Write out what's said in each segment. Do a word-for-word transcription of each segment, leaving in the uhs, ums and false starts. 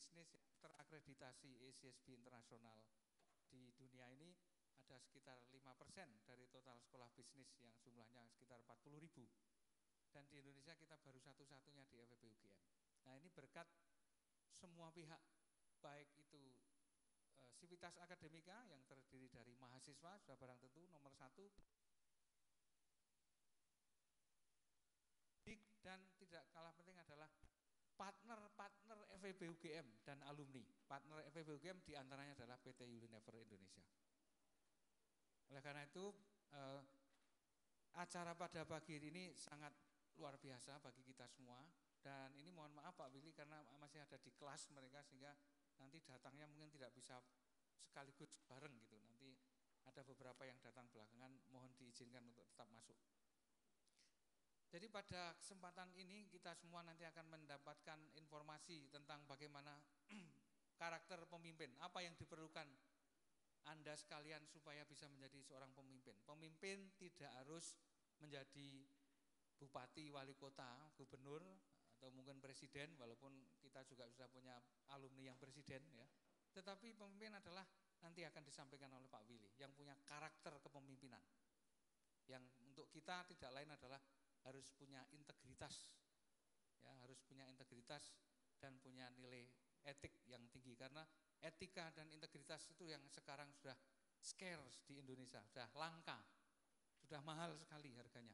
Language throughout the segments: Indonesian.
bisnis yang terakreditasi A C S B internasional di dunia ini ada sekitar lima persen dari total sekolah bisnis yang jumlahnya sekitar empat puluh ribu. Dan di Indonesia kita baru satu-satunya di FEb U G M. Nah, ini berkat semua pihak, baik itu e, sivitas akademika yang terdiri dari mahasiswa, sudah barang tentu nomor satu, dan tidak kalah penting adalah partner-partner FEb U G M dan alumni. Partner FEb U G M diantaranya adalah P T Unileader Indonesia. Oleh karena itu eh, acara pada pagi ini sangat luar biasa bagi kita semua. Dan ini mohon maaf Pak Willy karena masih ada di kelas mereka sehingga nanti datangnya mungkin tidak bisa sekaligus bareng gitu. Nanti ada beberapa yang datang belakangan, mohon diizinkan untuk tetap masuk. Jadi pada kesempatan ini kita semua nanti akan mendapatkan informasi tentang bagaimana karakter pemimpin, apa yang diperlukan Anda sekalian supaya bisa menjadi seorang pemimpin. Pemimpin tidak harus menjadi bupati, wali kota, gubernur, atau mungkin presiden, walaupun kita juga sudah punya alumni yang presiden ya. Tetapi pemimpin adalah nanti akan disampaikan oleh Pak Willy yang punya karakter kepemimpinan. Yang untuk kita tidak lain adalah harus punya integritas, ya, harus punya integritas dan punya nilai etik yang tinggi, karena etika dan integritas itu yang sekarang sudah scarce di Indonesia, sudah langka, sudah mahal sekali harganya.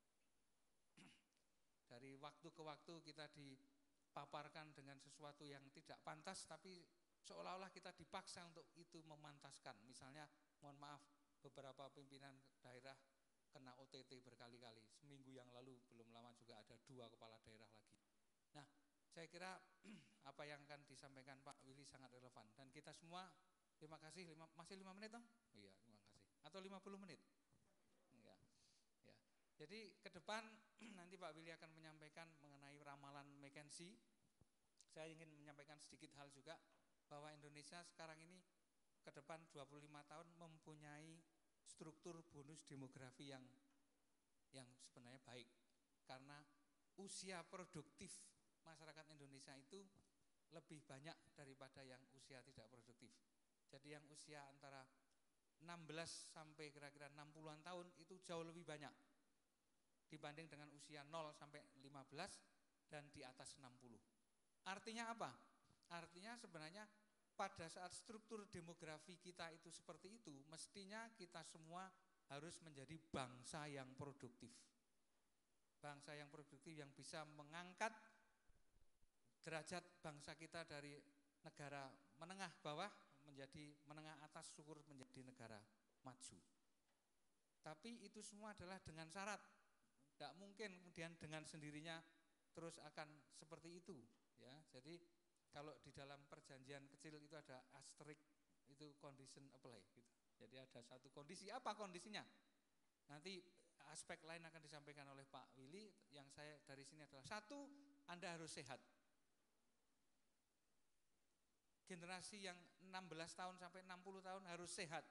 Dari waktu ke waktu kita dipaparkan dengan sesuatu yang tidak pantas, tapi seolah-olah kita dipaksa untuk itu memantaskan. Misalnya, mohon maaf, beberapa pimpinan daerah kena O T T berkali-kali. Seminggu yang lalu belum lama juga ada dua kepala daerah lagi. Nah, saya kira apa yang akan disampaikan Pak Willy sangat relevan. Dan kita semua, terima kasih, lima, masih lima menit toh? Oh iya, terima kasih. Atau lima puluh menit? Enggak. Ya. Jadi ke depan nanti Pak Willy akan menyampaikan mengenai ramalan McKinsey. Saya ingin menyampaikan sedikit hal juga, bahwa Indonesia sekarang ini ke depan dua puluh lima tahun mempunyai struktur bonus demografi yang yang sebenarnya baik, karena usia produktif masyarakat Indonesia itu lebih banyak daripada yang usia tidak produktif. Jadi yang usia antara enam belas sampai kira-kira enam puluhan tahun itu jauh lebih banyak dibanding dengan usia nol sampai lima belas dan di atas enam puluh. Artinya apa? Artinya sebenarnya pada saat struktur demografi kita itu seperti itu, mestinya kita semua harus menjadi bangsa yang produktif. Bangsa yang produktif yang bisa mengangkat derajat bangsa kita dari negara menengah bawah menjadi menengah atas, syukur menjadi negara maju. Tapi itu semua adalah dengan syarat. Tidak mungkin kemudian dengan sendirinya terus akan seperti itu, ya. Jadi kalau di dalam perjanjian kecil itu ada asterisk, itu condition apply gitu. Jadi ada satu kondisi, apa kondisinya? Nanti aspek lain akan disampaikan oleh Pak Willy. Yang saya dari sini adalah satu, Anda harus sehat. Generasi yang enam belas tahun sampai enam puluh tahun harus sehat.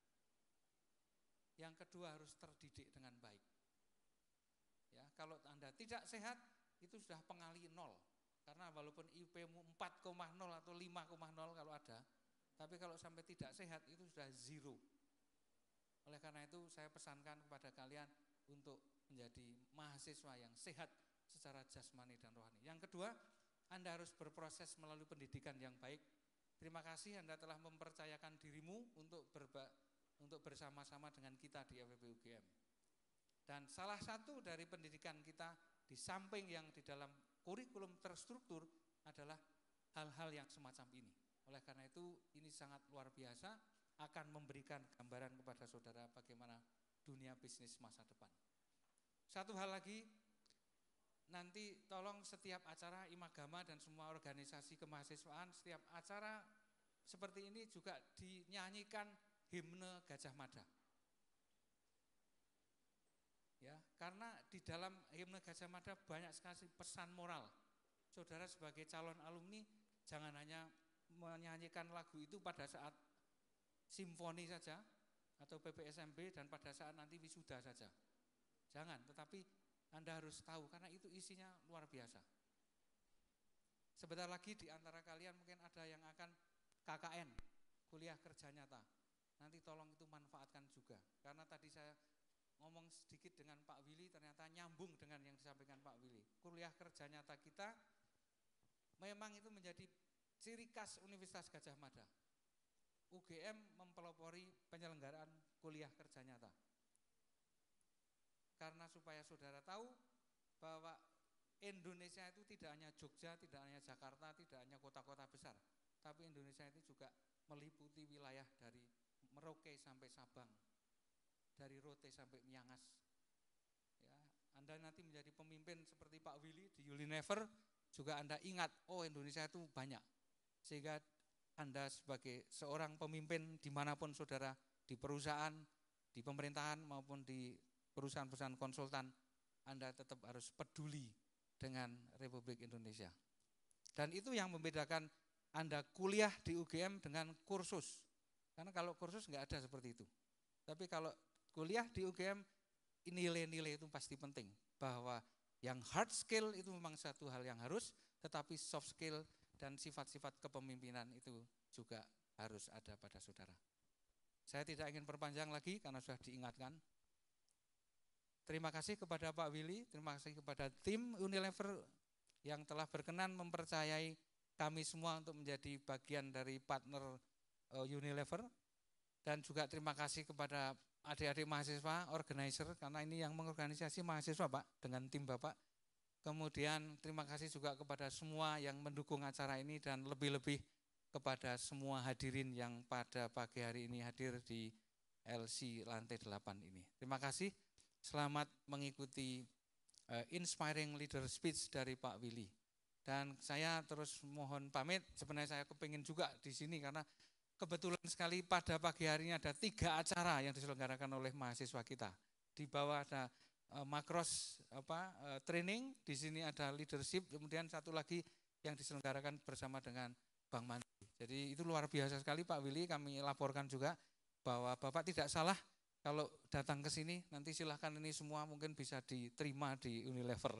Yang kedua harus terdidik dengan baik. Ya, kalau Anda tidak sehat itu sudah pengali nol. Karena walaupun I P-mu empat koma nol atau lima koma nol kalau ada, tapi kalau sampai tidak sehat itu sudah zero. Oleh karena itu saya pesankan kepada kalian untuk menjadi mahasiswa yang sehat secara jasmani dan rohani. Yang kedua, Anda harus berproses melalui pendidikan yang baik. Terima kasih Anda telah mempercayakan dirimu untuk berba, untuk bersama-sama dengan kita di FEb U G M. Dan salah satu dari pendidikan kita di samping yang di dalam kurikulum terstruktur adalah hal-hal yang semacam ini. Oleh karena itu ini sangat luar biasa, akan memberikan gambaran kepada saudara bagaimana dunia bisnis masa depan. Satu hal lagi, nanti tolong setiap acara Imagama dan semua organisasi kemahasiswaan, setiap acara seperti ini juga dinyanyikan himne Gajah Mada. Ya, karena di dalam himne Gajah Mada banyak sekali pesan moral. Saudara sebagai calon alumni jangan hanya menyanyikan lagu itu pada saat simfoni saja atau P P S M B dan pada saat nanti wisuda saja. Jangan, tetapi Anda harus tahu karena itu isinya luar biasa. sebentar lagi di antara kalian mungkin ada yang akan K K N, kuliah kerja nyata. Nanti tolong itu manfaatkan juga. Karena tadi saya ngomong sedikit dengan Pak Willy, ternyata nyambung dengan yang disampaikan Pak Willy. Kuliah kerja nyata kita memang itu menjadi ciri khas Universitas Gadjah Mada. U G M mempelopori penyelenggaraan kuliah kerja nyata. Karena supaya saudara tahu bahwa Indonesia itu tidak hanya Jogja, tidak hanya Jakarta, tidak hanya kota-kota besar, tapi Indonesia itu juga meliputi wilayah dari Merauke sampai Sabang, dari Rote sampai Miangas. Ya, Anda nanti menjadi pemimpin seperti Pak Willy di Unileader, juga Anda ingat, oh Indonesia itu banyak. Sehingga Anda sebagai seorang pemimpin dimanapun saudara, di perusahaan, di pemerintahan maupun di perusahaan-perusahaan konsultan, Anda tetap harus peduli dengan Republik Indonesia. Dan itu yang membedakan Anda kuliah di U G M dengan kursus. Karena kalau kursus nggak ada seperti itu. Tapi kalau kuliah di U G M, nilai-nilai itu pasti penting. Bahwa yang hard skill itu memang satu hal yang harus, tetapi soft skill dan sifat-sifat kepemimpinan itu juga harus ada pada saudara. Saya tidak ingin perpanjang lagi karena sudah diingatkan. Terima kasih kepada Pak Willy, terima kasih kepada tim Unileader yang telah berkenan mempercayai kami semua untuk menjadi bagian dari partner Unileader, dan juga terima kasih kepada adik-adik mahasiswa, organizer, karena ini yang mengorganisasi mahasiswa Pak, dengan tim Bapak. Kemudian terima kasih juga kepada semua yang mendukung acara ini, dan lebih-lebih kepada semua hadirin yang pada pagi hari ini hadir di L C lantai delapan ini. Terima kasih, selamat mengikuti uh, Inspiring Leader Speech dari Pak Willy. Dan saya terus mohon pamit, sebenarnya saya kepingin juga di sini karena kebetulan sekali pada pagi hari ini ada tiga acara yang diselenggarakan oleh mahasiswa kita. Di bawah ada uh, makros apa uh, training, di sini ada leadership, kemudian satu lagi yang diselenggarakan bersama dengan Bank Mandiri. Jadi itu luar biasa sekali Pak Willy, kami laporkan juga bahwa Bapak tidak salah kalau datang ke sini, nanti silahkan ini semua mungkin bisa diterima di Unileader.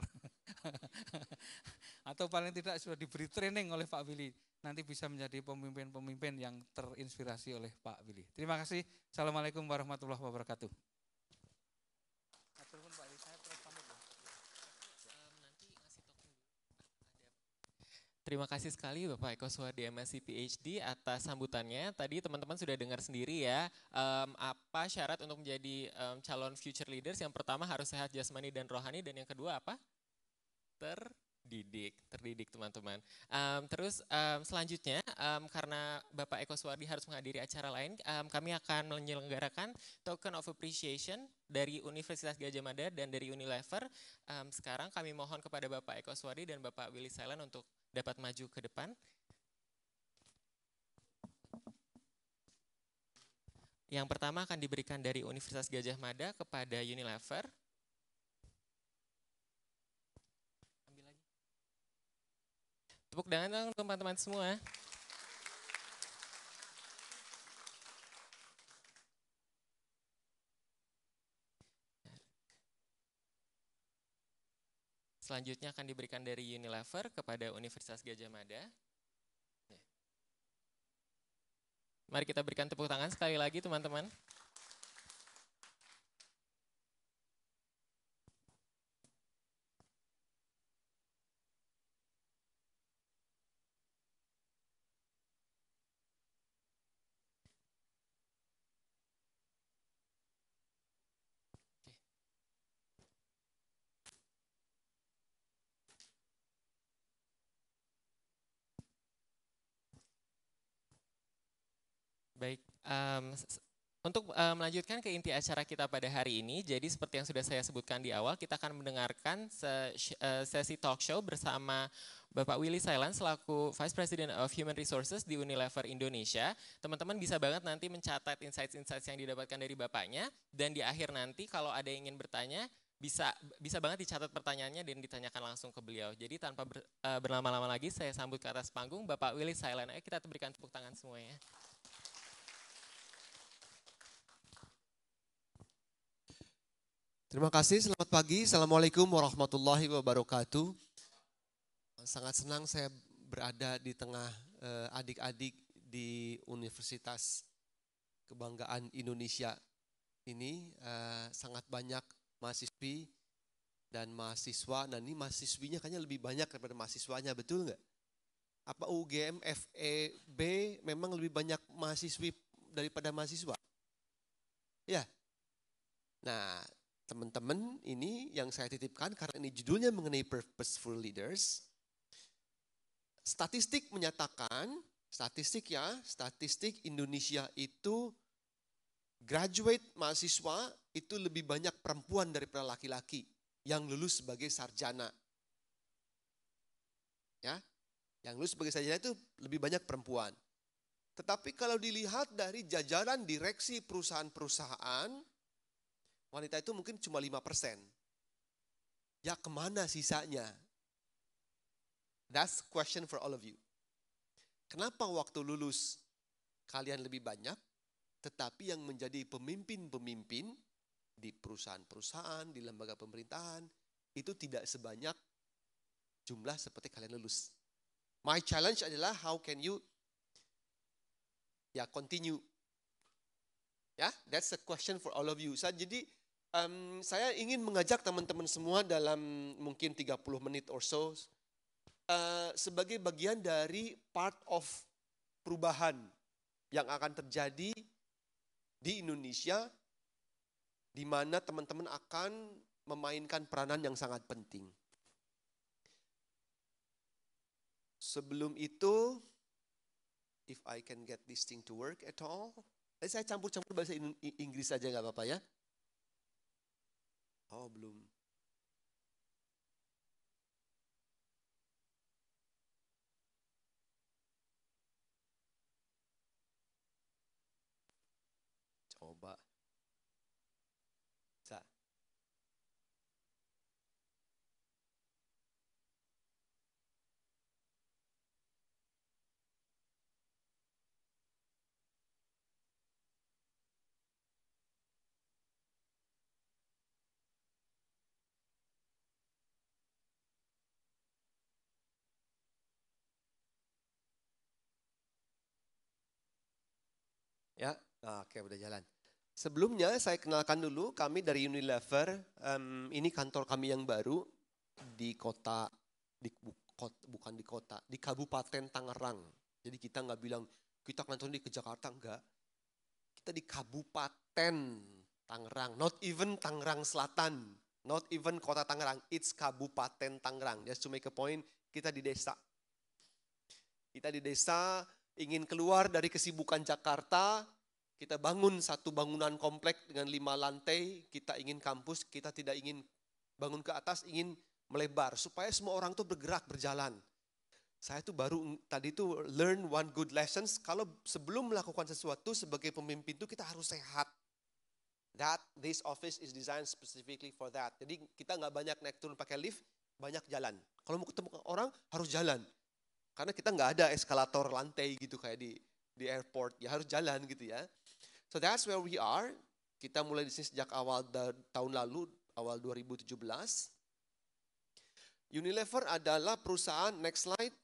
Atau paling tidak sudah diberi training oleh Pak Willy, nanti bisa menjadi pemimpin-pemimpin yang terinspirasi oleh Pak Willy. Terima kasih. Assalamualaikum warahmatullahi wabarakatuh. Terima kasih sekali Bapak Eko Suhardi M Si P H D atas sambutannya. Tadi teman-teman sudah dengar sendiri ya, um, apa syarat untuk menjadi um, calon future leaders. Yang pertama harus sehat jasmani dan rohani, dan yang kedua apa? Terdidik, terdidik teman-teman. Um, terus um, selanjutnya, um, karena Bapak Eko Suhardi harus menghadiri acara lain, um, kami akan menyelenggarakan token of appreciation dari Universitas Gadjah Mada dan dari Unileader. Um, sekarang kami mohon kepada Bapak Eko Suhardi dan Bapak Willy Silent untuk dapat maju ke depan. Yang pertama akan diberikan dari Universitas Gadjah Mada kepada Unileader. Ambil lagi. Tepuk tangan dong teman-teman semua. Selanjutnya akan diberikan dari Unileader kepada Universitas Gadjah Mada. Mari kita berikan tepuk tangan sekali lagi teman-teman. Baik, um, untuk uh, melanjutkan ke inti acara kita pada hari ini, jadi seperti yang sudah saya sebutkan di awal, kita akan mendengarkan sesi talk show bersama Bapak Willy Silent selaku Vice President of Human Resources di Unileader Indonesia. Teman-teman bisa banget nanti mencatat insights-insights yang didapatkan dari Bapaknya, dan di akhir nanti kalau ada yang ingin bertanya, bisa bisa banget dicatat pertanyaannya dan ditanyakan langsung ke beliau. Jadi tanpa ber, uh, berlama-lama lagi, saya sambut ke atas panggung Bapak Willy Silent. Ayo kita berikan tepuk tangan semuanya. Terima kasih, selamat pagi. Assalamualaikum warahmatullahi wabarakatuh. Sangat senang saya berada di tengah adik-adik di Universitas Kebanggaan Indonesia ini uh, sangat banyak mahasiswi dan mahasiswa. Nah ini mahasiswinya kayaknya lebih banyak daripada mahasiswanya, betul nggak? Apa U G M FEb memang lebih banyak mahasiswi daripada mahasiswa? Ya. Nah teman-teman ini yang saya titipkan karena ini judulnya mengenai purposeful leaders. Statistik menyatakan, statistik ya, statistik Indonesia itu graduate mahasiswa itu lebih banyak perempuan daripada laki-laki yang lulus sebagai sarjana. Ya, yang lulus sebagai sarjana itu lebih banyak perempuan. Tetapi kalau dilihat dari jajaran direksi perusahaan-perusahaan, wanita itu mungkin cuma lima persen. Ya kemana sisanya? That's question for all of you. Kenapa waktu lulus kalian lebih banyak? Tetapi yang menjadi pemimpin-pemimpin di perusahaan-perusahaan, di lembaga pemerintahan, itu tidak sebanyak jumlah seperti kalian lulus. My challenge adalah how can you ya continue. Ya, that's the question for all of you. So, jadi um, saya ingin mengajak teman-teman semua dalam mungkin tiga puluh menit or so, uh, sebagai bagian dari part of perubahan yang akan terjadi di Indonesia, di mana teman-teman akan memainkan peranan yang sangat penting. Sebelum itu, if I can get this thing to work at all, eh, saya campur-campur bahasa Inggris saja nggak apa-apa ya? Oh belum. Coba. Bisa. Ya, oke udah jalan. Sebelumnya saya kenalkan dulu, kami dari Unileader, um, ini kantor kami yang baru di kota, di, bukan di kota, di Kabupaten Tangerang. Jadi kita nggak bilang, kita kantor di ke Jakarta, enggak. Kita di Kabupaten Tangerang, not even Tangerang Selatan, not even kota Tangerang, it's Kabupaten Tangerang. Just to make a point, kita di desa. Kita di desa, ingin keluar dari kesibukan Jakarta, kita bangun satu bangunan komplek dengan lima lantai, kita ingin kampus, kita tidak ingin bangun ke atas, ingin melebar, supaya semua orang tuh bergerak, berjalan. Saya tuh baru tadi tuh learn one good lessons, kalau sebelum melakukan sesuatu sebagai pemimpin tuh kita harus sehat. That this office is designed specifically for that. Jadi kita nggak banyak naik turun pakai lift, banyak jalan. Kalau mau ketemu orang harus jalan. Karena kita nggak ada eskalator lantai gitu kayak di di airport, ya harus jalan gitu ya. So that's where we are. Kita mulai di sini sejak awal tahun lalu, awal dua ribu tujuh belas. Unileader adalah perusahaan, next slide.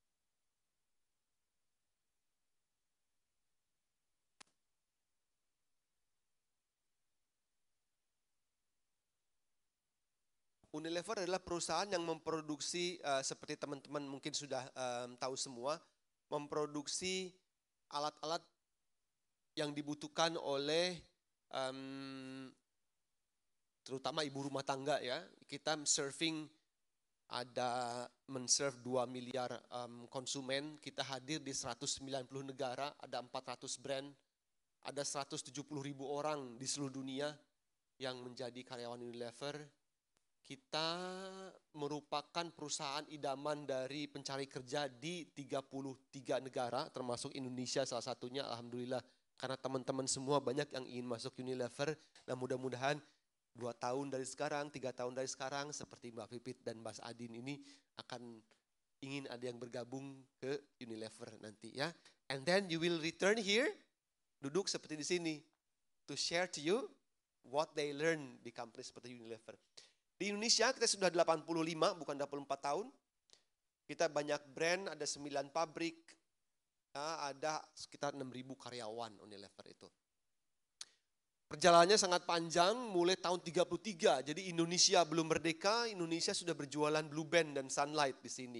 Unileader adalah perusahaan yang memproduksi, uh, seperti teman-teman mungkin sudah um, tahu semua, memproduksi alat-alat yang dibutuhkan oleh um, terutama ibu rumah tangga ya. Kita serving, ada men-serve dua miliar um, konsumen, kita hadir di seratus sembilan puluh negara, ada empat ratus brand, ada seratus tujuh puluh ribu orang di seluruh dunia yang menjadi karyawan Unileader. Kita merupakan perusahaan idaman dari pencari kerja di tiga puluh tiga negara, termasuk Indonesia salah satunya, alhamdulillah. Karena teman-teman semua banyak yang ingin masuk Unileader, dan mudah-mudahan dua tahun dari sekarang, tiga tahun dari sekarang, seperti Mbak Pipit dan Mas Adin ini akan ingin ada yang bergabung ke Unileader nanti ya. And then you will return here, duduk seperti di sini, to share to you what they learn di company seperti Unileader. Di Indonesia kita sudah delapan puluh lima, bukan delapan puluh empat tahun. Kita banyak brand, ada sembilan pabrik, ya, ada sekitar enam ribu karyawan Unilever itu. Perjalanannya sangat panjang, mulai tahun tiga puluh tiga. Jadi Indonesia belum merdeka, Indonesia sudah berjualan Blue Band dan Sunlight di sini.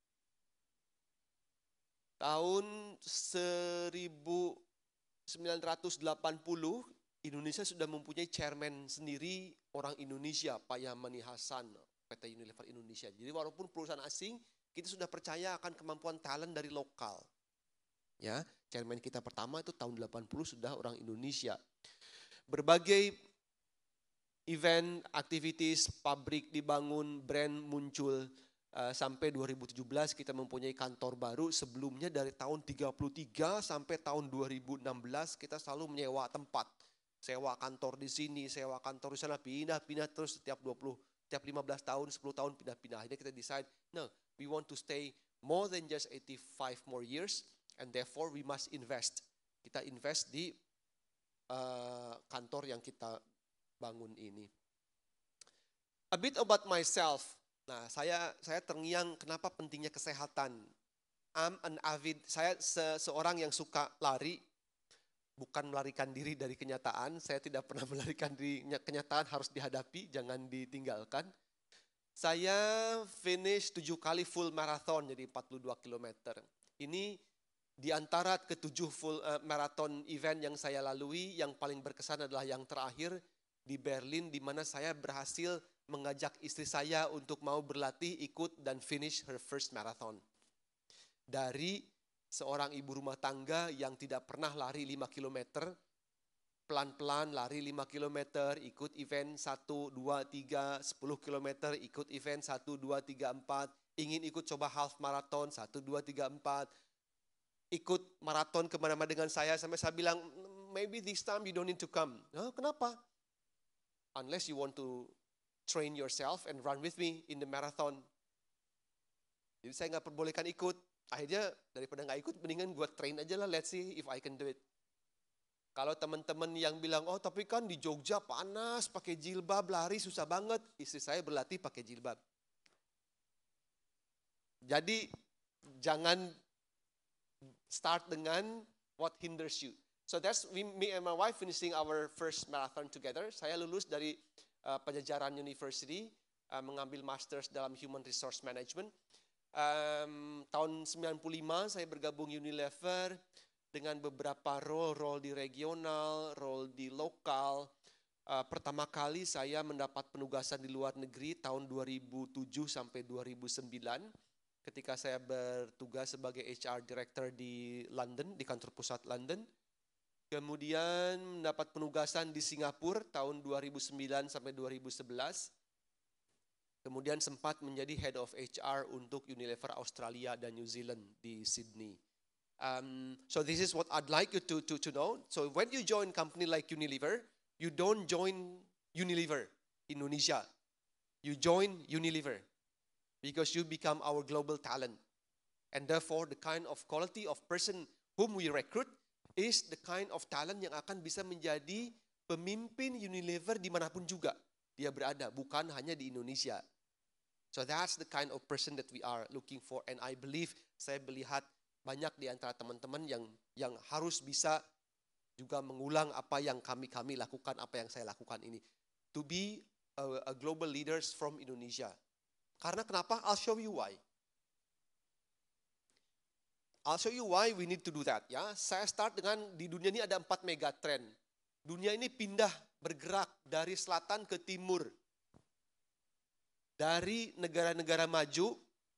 Tahun seribu sembilan ratus delapan puluh, Indonesia sudah mempunyai chairman sendiri orang Indonesia, Pak Yamani Hasan, P T Unilever Indonesia. Jadi walaupun perusahaan asing, kita sudah percaya akan kemampuan talent dari lokal. Ya, chairman kita pertama itu tahun delapan puluh sudah orang Indonesia. Berbagai event, activities, pabrik dibangun, brand muncul. Uh, sampai dua ribu tujuh belas kita mempunyai kantor baru. Sebelumnya dari tahun tiga puluh tiga sampai tahun dua ribu enam belas kita selalu menyewa tempat. Sewa kantor di sini, sewa kantor di sana, pindah-pindah terus setiap dua puluh, setiap lima belas tahun, sepuluh tahun pindah-pindah. Akhirnya kita decide, no, we want to stay more than just eighty-five more years and therefore we must invest. Kita invest di uh, kantor yang kita bangun ini. A bit about myself. Nah, saya saya terngiang kenapa pentingnya kesehatan. I'm an avid, saya se seorang yang suka lari, bukan melarikan diri dari kenyataan. Saya tidak pernah melarikan diri, kenyataan harus dihadapi, jangan ditinggalkan. Saya finish tujuh kali full marathon, jadi empat puluh dua kilometer. Ini di antara ketujuh full uh, marathon event yang saya lalui, yang paling berkesan adalah yang terakhir di Berlin, di mana saya berhasil mengajak istri saya untuk mau berlatih, ikut dan finish her first marathon. Dari seorang ibu rumah tangga yang tidak pernah lari lima kilometer, pelan-pelan lari lima kilometer, ikut event satu, dua, tiga, sepuluh kilometer, ikut event satu, dua, tiga, empat, ingin ikut coba half marathon, satu, dua, tiga, empat, ikut maraton kemana-mana dengan saya, sampai saya bilang, maybe this time you don't need to come. Nah, kenapa? Unless you want to train yourself and run with me in the marathon. Jadi saya nggak perbolehkan ikut. Akhirnya daripada nggak ikut, mendingan gue train aja lah, let's see if I can do it. Kalau teman-teman yang bilang, oh tapi kan di Jogja panas, pakai jilbab, lari susah banget. Istri saya berlatih pakai jilbab. Jadi jangan start dengan what hinders you. So that's we, me and my wife finishing our first marathon together. Saya lulus dari uh, Pajajaran University, uh, mengambil masters dalam Human Resource Management. Um, tahun sembilan puluh lima saya bergabung Unilever dengan beberapa role, role di regional, role di lokal. Uh, pertama kali saya mendapat penugasan di luar negeri tahun dua ribu tujuh sampai dua ribu sembilan. Ketika saya bertugas sebagai H R Director di London, di kantor pusat London. Kemudian mendapat penugasan di Singapura tahun dua ribu sembilan sampai dua ribu sebelas. Kemudian sempat menjadi Head of H R untuk Unilever Australia dan New Zealand di Sydney. Um, so this is what I'd like you to, to, to know. So when you join company like Unilever, you don't join Unilever Indonesia. You join Unilever because you become our global talent. And therefore the kind of quality of person whom we recruit is the kind of talent yang akan bisa menjadi pemimpin Unilever dimanapun juga dia berada, bukan hanya di Indonesia. So that's the kind of person that we are looking for. And I believe, saya melihat banyak di antara teman-teman yang yang harus bisa juga mengulang apa yang kami-kami lakukan, apa yang saya lakukan ini. To be a, a global leaders from Indonesia. Karena kenapa? I'll show you why. I'll show you why we need to do that. Ya, saya start dengan di dunia ini ada empat mega trend. Dunia ini pindah bergerak dari selatan ke timur, dari negara-negara maju,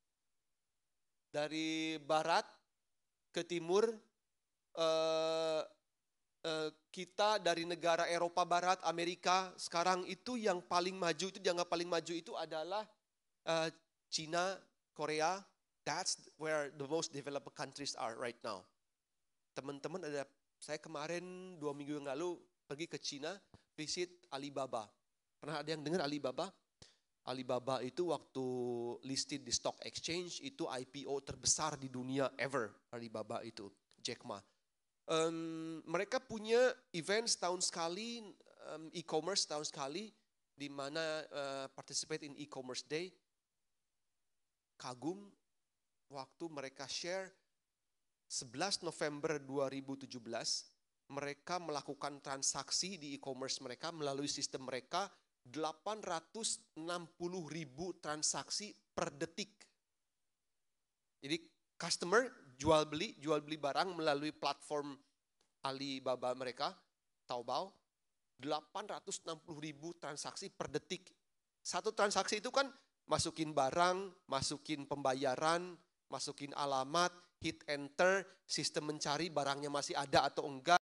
dari barat ke timur. Uh, uh, kita dari negara Eropa Barat, Amerika, sekarang itu yang paling maju, itu dianggap paling maju itu adalah uh, Cina, Korea. That's where the most developed countries are right now. Teman-teman, ada saya kemarin dua minggu yang lalu pergi ke Cina, visit Alibaba. Pernah ada yang dengar Alibaba? Alibaba itu waktu listed di stock exchange, itu I P O terbesar di dunia ever. Alibaba itu, Jack Ma. Um, mereka punya event setahun sekali, um, e-commerce setahun sekali, di mana uh, participate in e-commerce day. Kagum. waktu mereka share sebelas November dua ribu tujuh belas, mereka melakukan transaksi di e-commerce mereka melalui sistem mereka delapan ratus enam puluh ribu transaksi per detik. Jadi customer jual beli, jual beli barang melalui platform Alibaba mereka, Taobao, delapan ratus enam puluh ribu transaksi per detik. Satu transaksi itu kan masukin barang, masukin pembayaran, masukin alamat, hit enter, sistem mencari barangnya masih ada atau enggak.